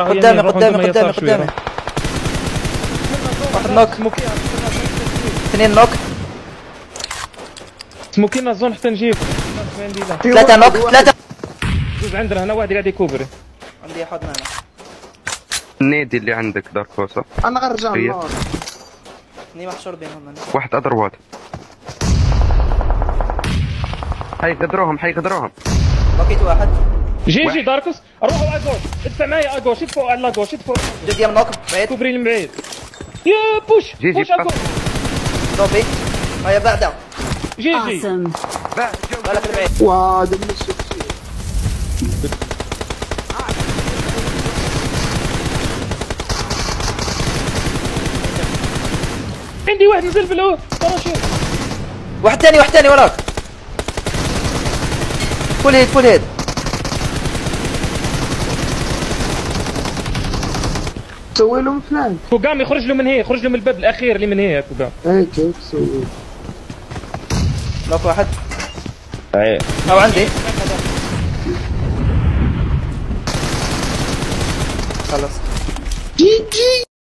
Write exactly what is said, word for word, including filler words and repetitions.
قدامي قدامي قدامي قدامي. واحد نوك. اثنين نوك. سموكينا الزون حتى نجيب. ثلاثة نوك ثلاثة. جوز عندنا هنا واحد قاعد يكوبري. عندي حضن انا. النيدي اللي عندك داركوسا. انا غنرجع للنار. اني محشور بينهم انا. واحد اضربات. هاي قدروهم هاي قدروهم. بقيت واحد. جي جي داركوس روحوا اجوش ادفع معايا اجوش ادفعوا على لاجوش ادفعوا. جوج يم نوك بعيد. كوبري من بعيد. يا بوش جي جي بوش اجوش. دوبي. هيا بعده. جي جي. بالك البعيد. واه دمر الشيء. عندي واحد نزل في الأول باراشوت. واحد ثاني واحد ثاني وراك. فول هيد فول هيد. سوي لهم فلان. كوغام يخرج له من هي يخرج له من الباب الأخير اللي من هي كوغام. ايه كيف سوي؟ نوك واحد. ايه او عندي. خلص. جي جي